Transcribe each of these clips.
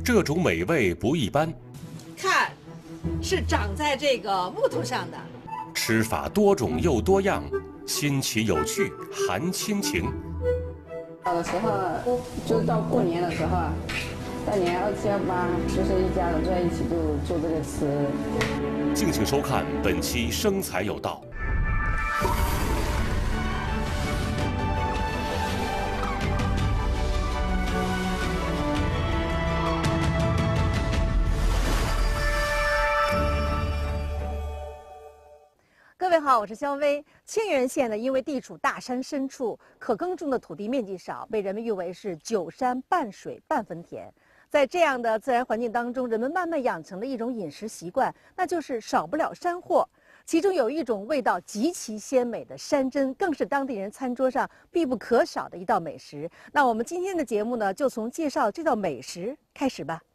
这种美味不一般。 看，是长在这个木头上的。 吃法多种又多样，新奇有趣，含亲情。 小的时候，就到过年的时候，大年27、28，就是一家人在一起就做这个吃。 敬请收看本期《生财有道》。 各位好，我是肖薇。沁源县呢，因为地处大山深处，可耕种的土地面积少，被人们誉为是9山半水半分田。在这样的自然环境当中，人们慢慢养成了一种饮食习惯，那就是少不了山货。其中有一种味道极其鲜美的山珍，更是当地人餐桌上必不可少的一道美食。那我们今天的节目呢，就从介绍这道美食开始吧。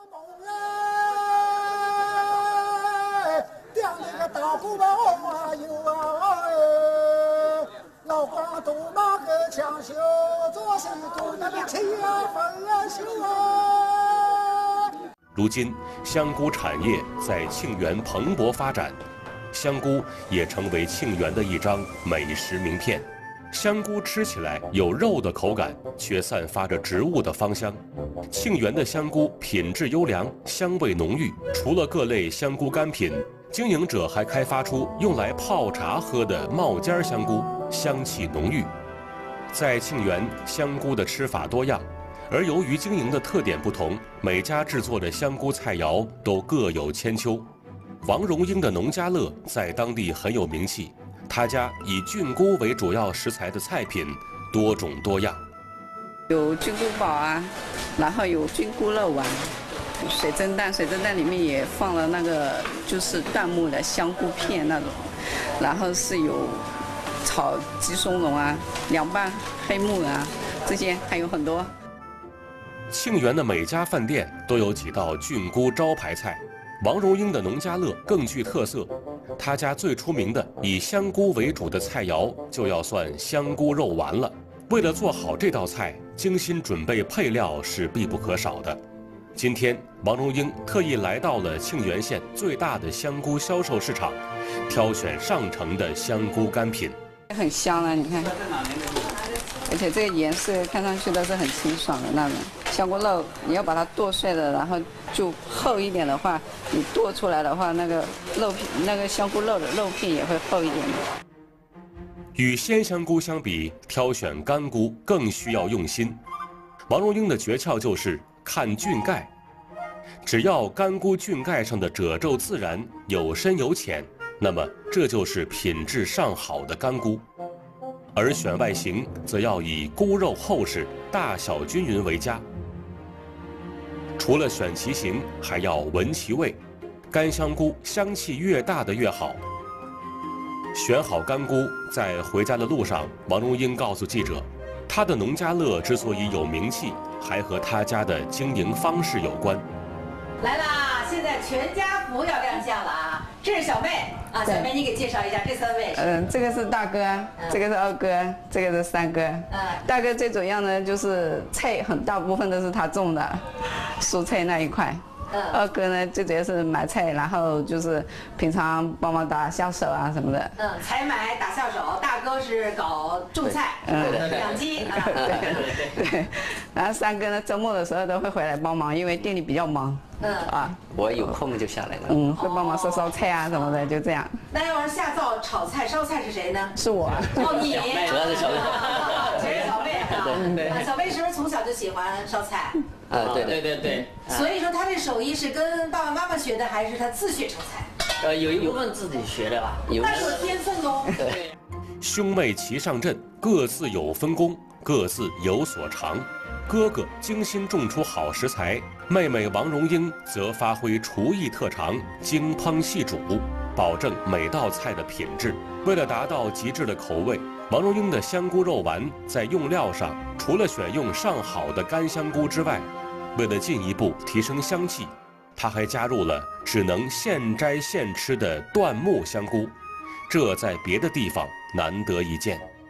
大鼓包啊有啊老光都马个强修，做事都那个气啊分啊修啊。 如今，香菇产业在沁源蓬勃发展，香菇也成为沁源的一张美食名片。香菇吃起来有肉的口感，却散发着植物的芳香。沁源的香菇品质优良，香味浓郁。除了各类香菇干品，经营者还开发出用来泡茶喝的冒尖香菇，香气浓郁。在沁源，香菇的吃法多样，而由于经营的特点不同，每家制作的香菇菜肴都各有千秋。王荣英的农家乐在当地很有名气，他家以菌菇为主要食材的菜品多种多样， 有菌菇煲啊，然后有菌菇肉丸。水蒸蛋里面也放了那个就是椴木的香菇片那种，然后是有炒鸡松茸啊、凉拌黑木耳啊，这些还有很多。 沁源的每家饭店都有几道菌菇招牌菜，王荣英的农家乐更具特色。他家最出名的以香菇为主的菜肴就要算香菇肉丸了。为了做好这道菜，精心准备配料是必不可少的。今天，王荣英特意来到了沁源县最大的香菇销售市场，挑选上乘的香菇干品。 很香啊，你看，而且这个颜色看上去都是很清爽的那种。香菇肉你要把它剁碎了，然后就厚一点的话，你剁出来的话，那个肉片、那个香菇肉的肉片也会厚一点的。 与鲜香菇相比，挑选干菇更需要用心。王荣英的诀窍就是看菌盖，只要干菇菌盖上的褶皱自然、有深有浅，那么这就是品质上好的干菇。而选外形则要以菇肉厚实、大小均匀为佳。除了选其形，还要闻其味，干香菇香气越大的越好。选好干菇，在回家的路上，王荣英告诉记者，他的农家乐之所以有名气，还和他家的经营方式有关。 来啦，现在全家福要亮相了啊！这是小妹啊，小妹你给介绍一下这3位。 这个是大哥，这个是二哥，这个是三哥。大哥最主要呢就是菜很大部分都是他种的，蔬菜那一块。二哥呢最主要是买菜，然后就是平常帮忙打下手啊什么的。 采买打下手，大哥是搞种菜，养鸡。 对。然后三哥呢周末的时候都会回来帮忙，因为店里比较忙。 我有空就下来了。 会帮忙烧菜啊什么的，就这样。 那要是下灶炒菜烧菜是谁呢？ 是我。 你主要是小妹。 全是小妹啊。小妹是不是从小就喜欢烧菜？ 对。 所以说他这手艺是跟爸爸妈妈学的，还是他自学炒菜？ 有一部分自己学的吧。 那是有天分喽。 对。 兄妹齐上阵，各自有分工，各自有所长。哥哥精心种出好食材，妹妹王荣英则发挥厨艺特长，精烹细煮，保证每道菜的品质。为了达到极致的口味，王荣英的香菇肉丸在用料上，除了选用上好的干香菇之外，为了进一步提升香气，他还加入了只能现摘现吃的椴木香菇，这在别的地方难得一见。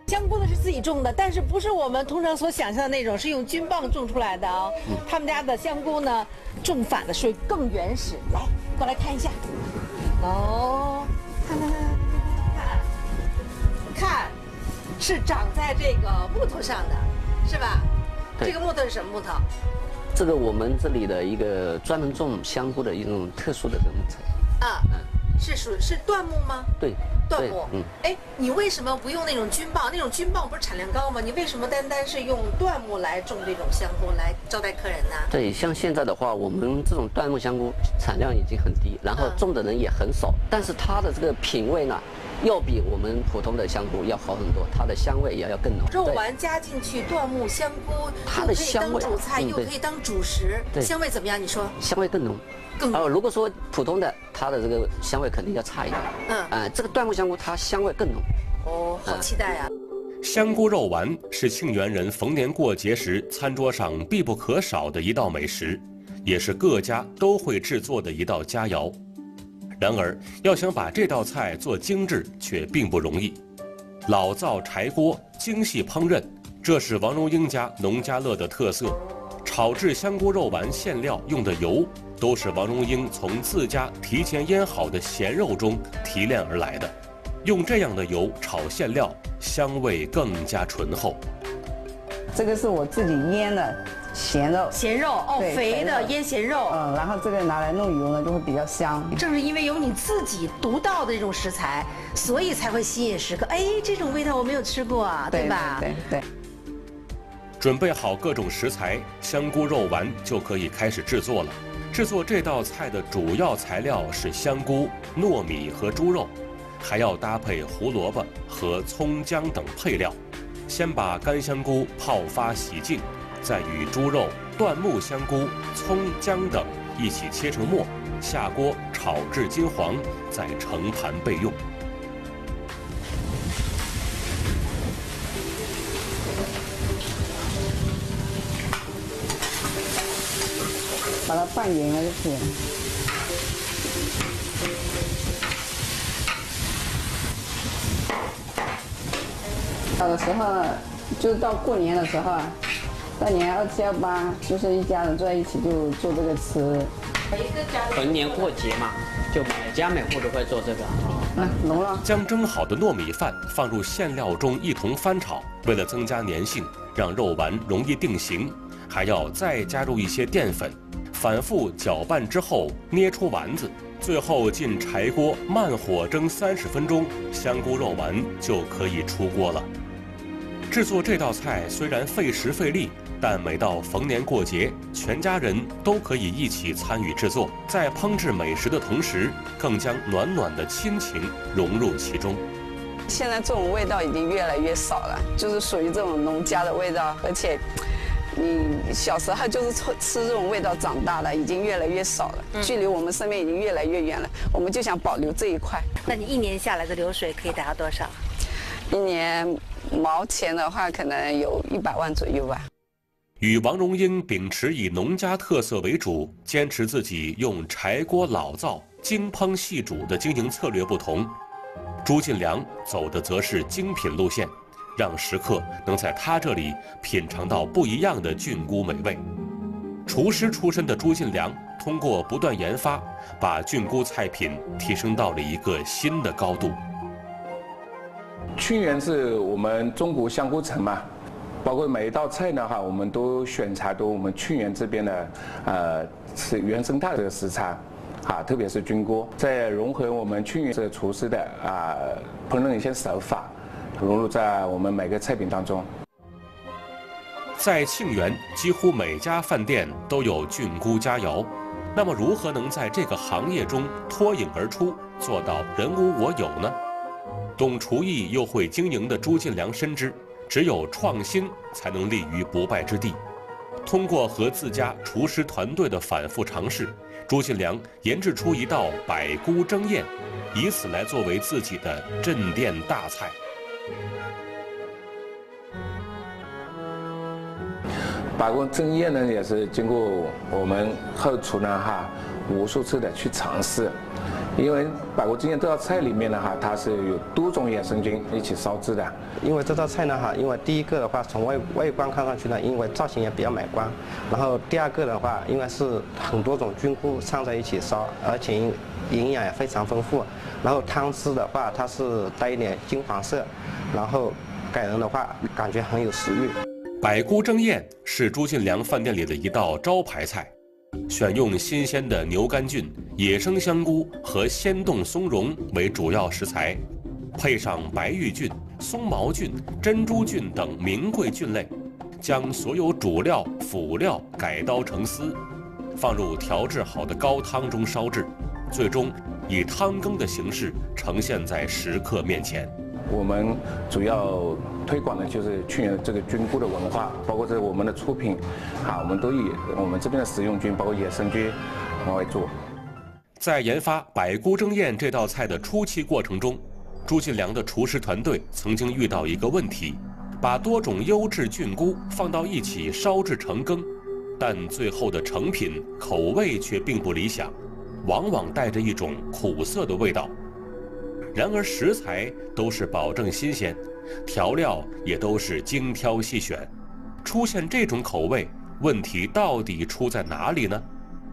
香菇呢是自己种的，但是不是我们通常所想象的那种，是用菌棒种出来的啊、他们家的香菇呢，种法的是更原始。来，过来看一下。哦，看，是长在这个木头上的，是吧？ 对这个木头是什么木头？ 这个我们这里的一个专门种香菇的一种特殊的木材。 啊，是椴木吗？ 对， 椴木。哎，你为什么不用那种菌棒？那种菌棒不是产量高吗？你为什么单单是用椴木来种这种香菇来招待客人呢？ 对，像现在的话，我们这种椴木香菇产量已经很低，然后种的人也很少，但是它的这个品味呢，要比我们普通的香菇要好很多，它的香味也要更浓。 肉丸加进去椴木香菇， 它的香味又可以当主菜，又可以当主食， 对香味怎么样？你说？ 香味更浓。如果说普通的，它的这个香味肯定要差一点。这个椴木香菇它香味更浓。 哦，好期待啊！ 香菇肉丸是庆元人逢年过节时餐桌上必不可少的一道美食，也是各家都会制作的一道佳肴。然而，要想把这道菜做精致，却并不容易。老灶柴锅，精细烹饪，这是王荣英家农家乐的特色。炒制香菇肉丸馅料用的油，都是王荣英从自家提前腌好的咸肉中提炼而来的。用这样的油炒馅料，香味更加醇厚。 这个是我自己腌的咸肉， 咸肉哦， 对肥的肥肉腌咸肉。 然后这个拿来弄油呢，就会比较香。 正是因为有你自己独到的这种食材，所以才会吸引食客。哎，这种味道我没有吃过啊，对吧？ 对。 准备好各种食材，香菇肉丸就可以开始制作了。制作这道菜的主要材料是香菇、糯米和猪肉，还要搭配胡萝卜和葱姜等配料。先把干香菇泡发洗净，再与猪肉、椴木香菇、葱姜等一起切成末，下锅炒至金黄，再盛盘备用。 把它拌匀了就可以了。到的时候，就到过年的时候啊，大年27、28，就是一家人坐在一起就做这个吃。 逢年过节嘛，就每家每户都会做这个。 浓了。 将蒸好的糯米饭放入馅料中一同翻炒，为了增加粘性，让肉丸容易定型，还要再加入一些淀粉。反复搅拌之后，捏出丸子，最后进柴锅慢火蒸30分钟，香菇肉丸就可以出锅了。制作这道菜虽然费时费力，但每到逢年过节，全家人都可以一起参与制作，在烹制美食的同时，更将暖暖的亲情融入其中。 现在这种味道已经越来越少了，就是属于这种农家的味道，而且你小时候就是吃这种味道长大的，已经越来越少了，距离我们身边已经越来越远了。我们就想保留这一块。 那你一年下来的流水可以达到多少？ 一年毛钱的话，可能有100万左右吧。 与王荣英秉持以农家特色为主，坚持自己用柴锅老灶精烹细煮的经营策略不同，朱进良走的则是精品路线，让食客能在他这里品尝到不一样的菌菇美味。厨师出身的朱进良通过不断研发，把菌菇菜品提升到了一个新的高度。 沁园是我们中国香菇城嘛，包括每一道菜呢我们都选材都我们沁园这边的是原生态的食材特别是菌菇，再融合我们沁园这个厨师的烹饪一些手法，融入在我们每个菜品当中。 在庆元，几乎每家饭店都有菌菇佳肴。那么，如何能在这个行业中脱颖而出，做到人无我有呢？懂厨艺又会经营的朱进良深知，只有创新才能立于不败之地。通过和自家厨师团队的反复尝试，朱进良研制出一道百菇蒸宴，以此来作为自己的镇店大菜。 百菇蒸宴呢，也是经过我们后厨呢无数次的去尝试，因为百菇蒸宴这道菜里面呢它是有多种野生菌一起烧制的。 因为这道菜呢因为第一个的话从外观看上去呢，因为造型也比较美观，然后第二个的话，因为是很多种菌菇放在一起烧，而且营养也非常丰富，然后汤汁的话它是带一点金黄色，然后给人的话感觉很有食欲。 百菇蒸宴是朱进良饭店里的一道招牌菜，选用新鲜的牛肝菌、野生香菇和鲜冻松茸为主要食材，配上白玉菌、松毛菌、珍珠菌等名贵菌类，将所有主料、辅料改刀成丝，放入调制好的高汤中烧制，最终以汤羹的形式呈现在食客面前。 我们主要推广的就是沁园这个菌菇的文化，包括这我们的出品，我们都以我们这边的食用菌，包括野生菌为主。 在研发百菇蒸宴这道菜的初期过程中，朱进良的厨师团队曾经遇到一个问题，把多种优质菌菇放到一起烧制成羹，但最后的成品口味却并不理想，往往带着一种苦涩的味道。然而食材都是保证新鲜，调料也都是精挑细选，出现这种口味，问题到底出在哪里呢？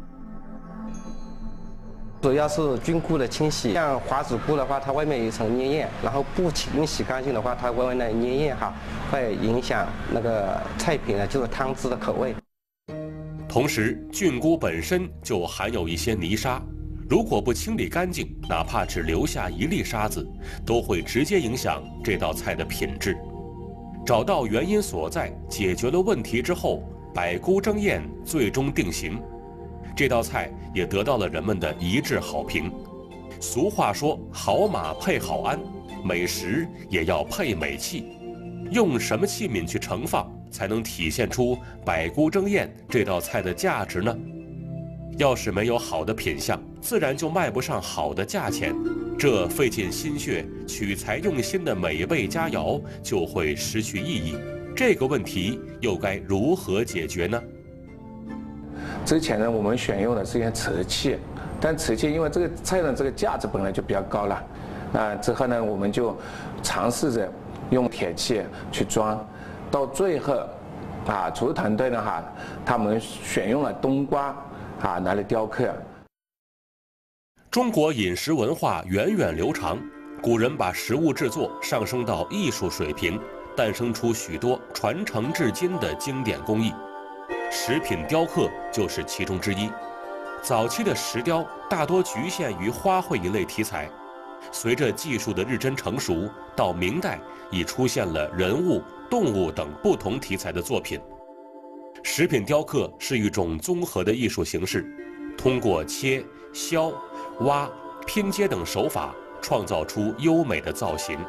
主要是菌菇的清洗，像华子菇的话，它外面有一层粘液，然后不清洗干净的话，它外面的粘液会影响那个菜品的就是汤汁的口味。 同时，菌菇本身就含有一些泥沙。如果不清理干净，哪怕只留下一粒沙子，都会直接影响这道菜的品质。找到原因所在，解决了问题之后，百菇蒸宴最终定型。这道菜也得到了人们的一致好评。俗话说，好马配好鞍，美食也要配美器。用什么器皿去盛放，才能体现出百菇蒸宴这道菜的价值呢？要是没有好的品相，自然就卖不上好的价钱，这费尽心血、取材用心的美味佳肴就会失去意义。这个问题又该如何解决呢？ 之前呢，我们选用的是一些瓷器，但瓷器因为这个菜的这个价值本来就比较高了，那之后呢，我们就尝试着用铁器去装，到最后，厨师团队呢他们选用了冬瓜。拿来雕刻。 中国饮食文化源远流长，古人把食物制作上升到艺术水平，诞生出许多传承至今的经典工艺，食品雕刻就是其中之一。早期的石雕大多局限于花卉一类题材，随着技术的日臻成熟，到明代已出现了人物、动物等不同题材的作品。食品雕刻是一种综合的艺术形式，通过切、削、挖、拼接等手法，创造出优美的造型。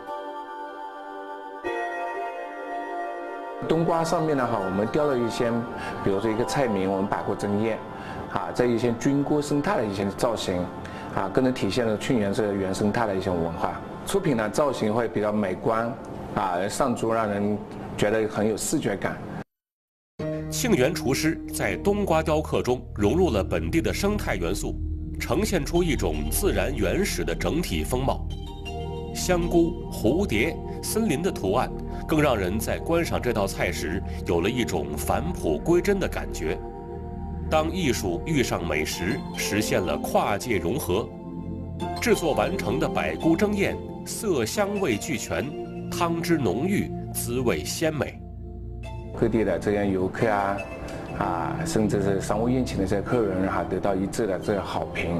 冬瓜上面呢我们雕了一些，比如说一个菜名，我们百菇蒸宴，这一些菌菇生态的一些造型，更能体现了沁园这原生态的一些文化。出品呢造型会比较美观，上桌让人觉得很有视觉感。 沁园厨师在冬瓜雕刻中融入了本地的生态元素，呈现出一种自然原始的整体风貌。香菇、蝴蝶、森林的图案，更让人在观赏这道菜时有了一种返璞归真的感觉。当艺术遇上美食，实现了跨界融合。制作完成的百菇蒸宴，色香味俱全，汤汁浓郁，滋味鲜美。 各地的这样游客甚至是商务宴请的这些客人得到一致的这个好评。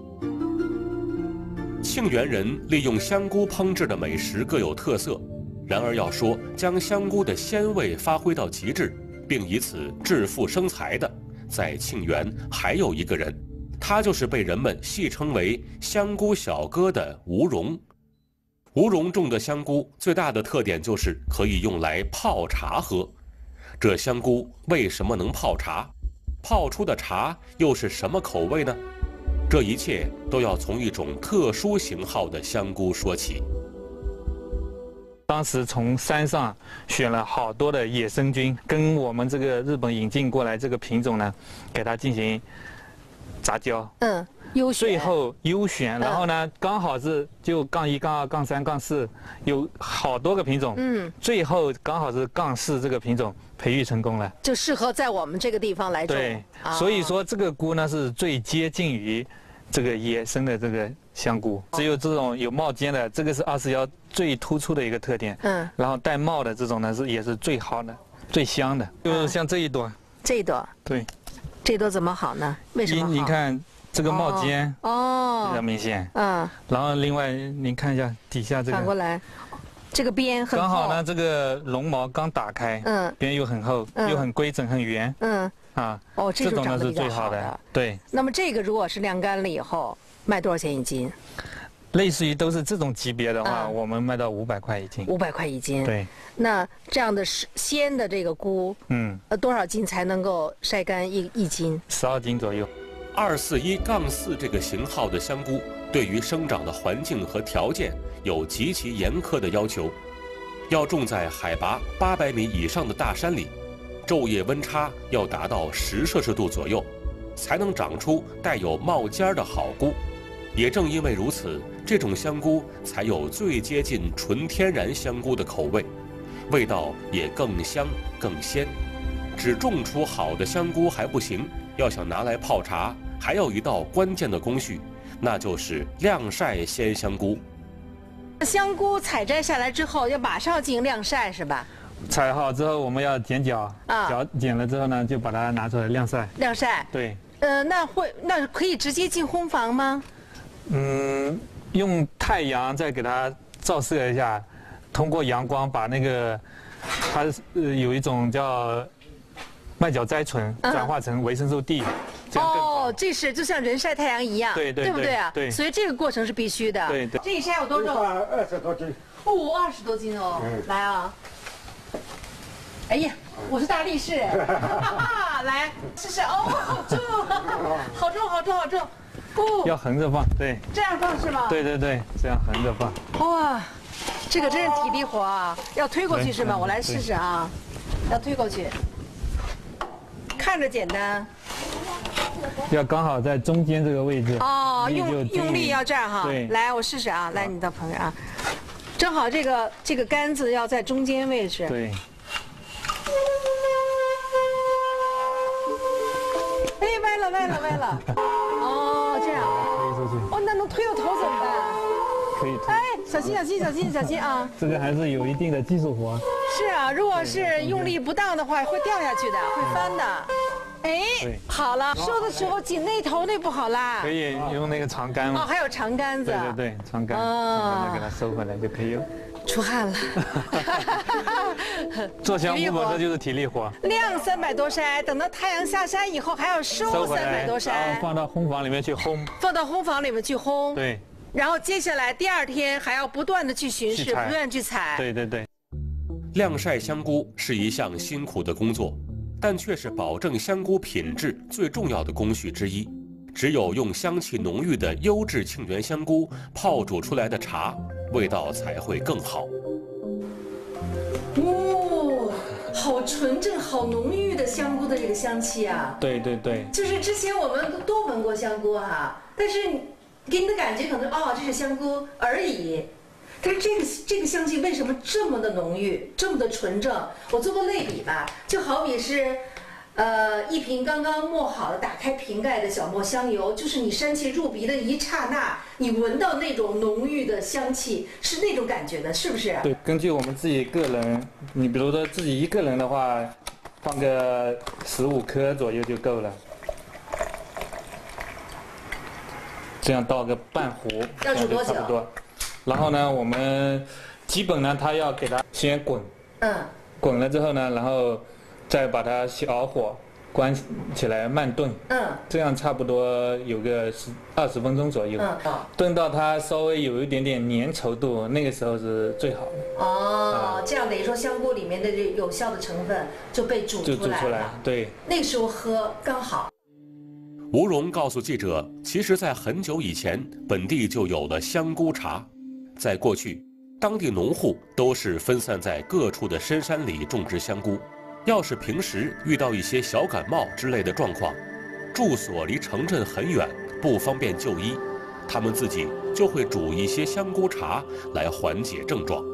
沁园人利用香菇烹制的美食各有特色，然而要说将香菇的鲜味发挥到极致，并以此致富生财的，在沁园还有一个人，他就是被人们戏称为香菇小哥的吴荣。吴荣种的香菇最大的特点就是可以用来泡茶喝。这香菇为什么能泡茶？泡出的茶又是什么口味呢？这一切都要从一种特殊型号的香菇说起。 当时从山上选了好多的野生菌，跟我们这个日本引进过来这个品种呢，给它进行杂交。 优选。 最后优选，然后呢，刚好是就杠1、杠2、杠3、杠4，有好多个品种。最后刚好是杠4这个品种培育成功了， 就适合在我们这个地方来种。 对，所以说这个菇呢是最接近于这个野生的这个香菇，只有这种有帽尖的，这个是21最突出的一个特点。然后带帽的这种呢也是最好的、最香的，就是像这一朵。 这一朵。对。这朵怎么好呢？为什么好？ 你看这个帽尖比较明显。然后另外您看一下底下这个。 反过来，这个边很厚。 刚好呢，这个绒毛刚打开，边又很厚，又很规整、很圆。 这种呢是最好的。对。 那么这个如果是晾干了以后，卖多少钱一斤？ 类似于都是这种级别的话，我们卖到500块一斤。 500块一斤。 对。 那这样的鲜的这个菇，多少斤才能够晒干一斤 ？12斤左右。 241-4这个型号的香菇，对于生长的环境和条件有极其严苛的要求，要种在海拔800米以上的大山里，昼夜温差要达到10摄氏度左右，才能长出带有帽尖的好菇。也正因为如此，这种香菇才有最接近纯天然香菇的口味，味道也更香更鲜。只种出好的香菇还不行，要想拿来泡茶，还有一道关键的工序，那就是晾晒鲜香菇。 香菇采摘下来之后，要马上进行晾晒，是吧？ 采好之后，我们要剪角，剪了之后呢，就把它拿出来晾晒。 晾晒。 对。 那可以直接进烘房吗？ 用太阳再给它照射一下，通过阳光把那个它有一种叫麦角甾醇转化成维生素 D， 这样更好。 这是就像人晒太阳一样，对不对啊？ 对。 所以这个过程是必须的。 对。 这一晒有多重 ？20多斤。 20多斤哦。来啊！哎呀，我是大力士。来试试好重，好重，好重，好重。 要横着放，对。 这样放是吗？ 对，这样横着放。 哇，这个真是体力活啊！要推过去是吗？我来试试啊，要推过去。看着简单。 要刚好在中间这个位置。 用力要这样哈。 对。 来，我试试啊，来你到旁边啊，正好这个杆子要在中间位置。 对。 哎，歪了。这样。 推出去。 那能推到头怎么办？ 可以推。 哎，小心啊！ 这个还是有一定的技术活。 是啊，如果是用力不当的话，会掉下去的，会翻的。哎，好了，收的时候紧那头那不好啦。 可以用那个长杆吗？ 还有长杆子。 对，长杆。再给它收回来就可以了。 出汗了。 做香菇这就是体力活。 晾300多筛，等到太阳下山以后还要收300多筛， 然后放到烘房里面去烘。对。 然后接下来第2天还要不断的去巡视，不断去采。 对。 晾晒香菇是一项辛苦的工作，但却是保证香菇品质最重要的工序之一。只有用香气浓郁的优质沁园香菇泡煮出来的茶，味道才会更好。 好纯正、好浓郁的香菇的这个香气啊！ 对。 就是之前我们都闻过香菇哈，但是给你的感觉可能这是香菇而已。但是这个香气为什么这么的浓郁，这么的纯正？我做过类比吧，就好比是。一瓶刚刚磨好的、打开瓶盖的小磨香油，就是你扇气入鼻的一刹那，你闻到那种浓郁的香气，是那种感觉的，是不是？ 对，根据我们自己个人，你比如说自己一个人的话，放个15颗左右就够了。这样倒个半壶， 要煮多久？ 差不多。然后呢，我们基本呢，它要给它先滚。滚了之后呢，然后。再把它小火关起来慢炖，这样差不多有个20分钟左右，炖到它稍微有一点点粘稠度，那个时候是最好的。 这样等于说香菇里面的这有效的成分就被煮出来了， 对， 那个时候喝刚好。 吴荣告诉记者，其实在很久以前，本地就有了香菇茶。在过去， 当地农户都是分散在各处的深山里种植香菇。要是平时遇到一些小感冒之类的状况，住所离城镇很远，不方便就医，他们自己就会煮一些香菇茶来缓解症状。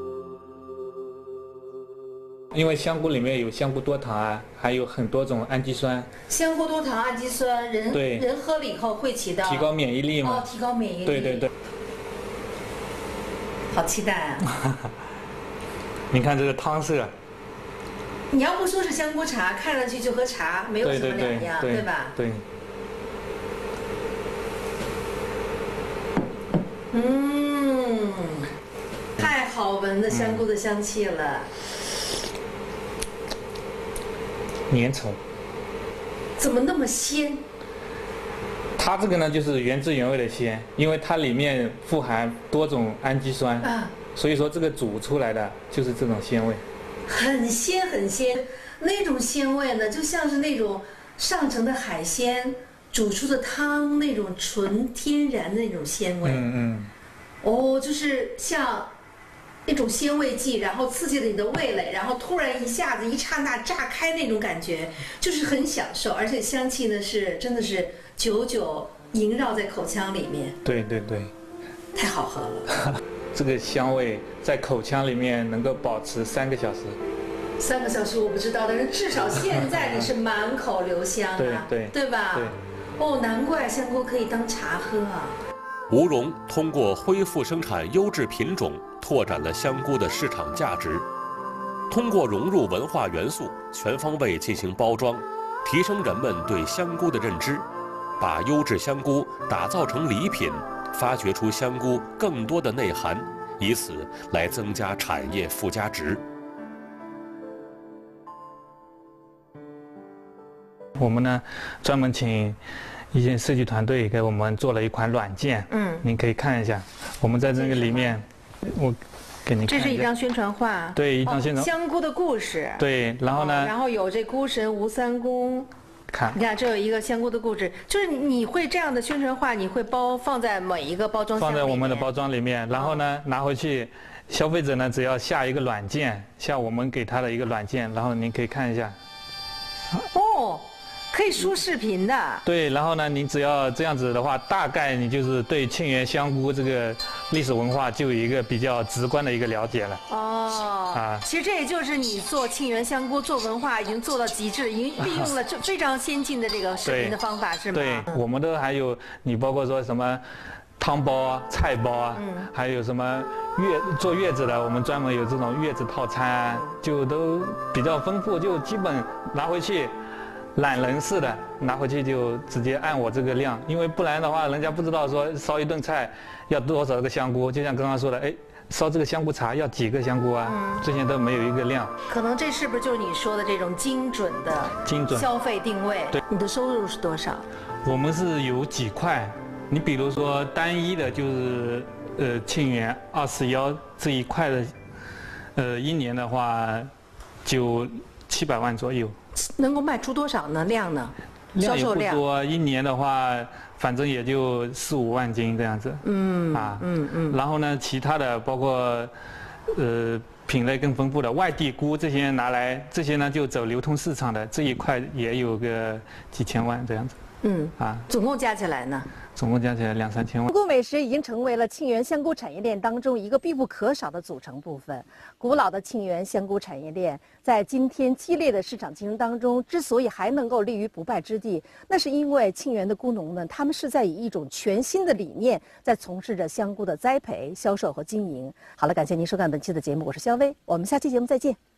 因为香菇里面有香菇多糖啊，还有很多种氨基酸。 香菇多糖、氨基酸，人喝了以后会起到提高免疫力嘛？ 哦，提高免疫力。 对对对。 好期待啊！ 你看这个汤色。 你要不说是香菇茶，看上去就和茶没有什么两样，对吧？ 对。 太好闻的香菇的香气了。 粘稠。 怎么那么鲜？ 它这个呢，就是原汁原味的鲜，因为它里面富含多种氨基酸，所以说这个煮出来的就是这种鲜味。 很鲜很鲜，那种鲜味呢，就像是那种上乘的海鲜煮出的汤那种纯天然的那种鲜味。就是像那种鲜味剂，然后刺激了你的味蕾，然后突然一下子一刹那炸开那种感觉，就是很享受，而且香气呢是真的是久久萦绕在口腔里面。 对对对， 太好喝了。 这个香味在口腔里面能够保持3个小时。 3个小时我不知道，但是至少现在你是满口留香啊，对吧？对。难怪香菇可以当茶喝啊。 吴荣通过恢复生产优质品种，拓展了香菇的市场价值。通过融入文化元素，全方位进行包装，提升人们对香菇的认知，把优质香菇打造成礼品，发掘出香菇更多的内涵，以此来增加产业附加值。 我们呢，专门请一些设计团队给我们做了一款软件，您可以看一下。我们在这个里面，我给您看一下。 这是一张宣传画。 对，一张宣传。 香菇的故事。 对，然后呢？ 然后有这菇神吴三公。你看，这有一个香菇的故事，就是你会这样的宣传画，你会放在每一个包装箱里面。 放在我们的包装里面，然后呢，拿回去，消费者呢只要下一个软件，下我们给他的一个软件，然后您可以看一下。 可以输视频的。 对，然后呢，您只要这样子的话，大概你就是对沁园香菇这个历史文化就有一个比较直观的一个了解了。 其实这也就是你做沁园香菇做文化已经做到极致，已经利用了非常先进的这个视频的方法，是吗？ 对，我们都还有你包括说什么汤包啊、菜包啊，还有什么坐月子的，我们专门有这种月子套餐，就都比较丰富，就基本拿回去。懒人式的拿回去就直接按我这个量，因为不然的话，人家不知道说烧一顿菜要多少个香菇，就像刚刚说的，烧这个香菇茶要几个香菇啊？这些都没有一个量。 可能这是不是就是你说的这种精准消费定位？ 对， 你的收入是多少？ 我们是有几块，你比如说单一的就是沁园241这一块的，一年的话就700万左右。 能够卖出多少呢？量呢？ 销售量也不多，一年的话，反正也就4、5万斤这样子。然后呢，其他的包括，品类更丰富的外地菇这些拿来，这些呢就走流通市场的这一块也有个几千万这样子。 总共加起来呢？ 总共加起来2、3千万。 香菇美食已经成为了沁园香菇产业链当中一个必不可少的组成部分。古老的沁园香菇产业链在今天激烈的市场竞争当中，之所以还能够立于不败之地，那是因为沁园的菇农们，他们是在以一种全新的理念，在从事着香菇的栽培、销售和经营。好了，感谢您收看本期的节目，我是肖薇，我们下期节目再见。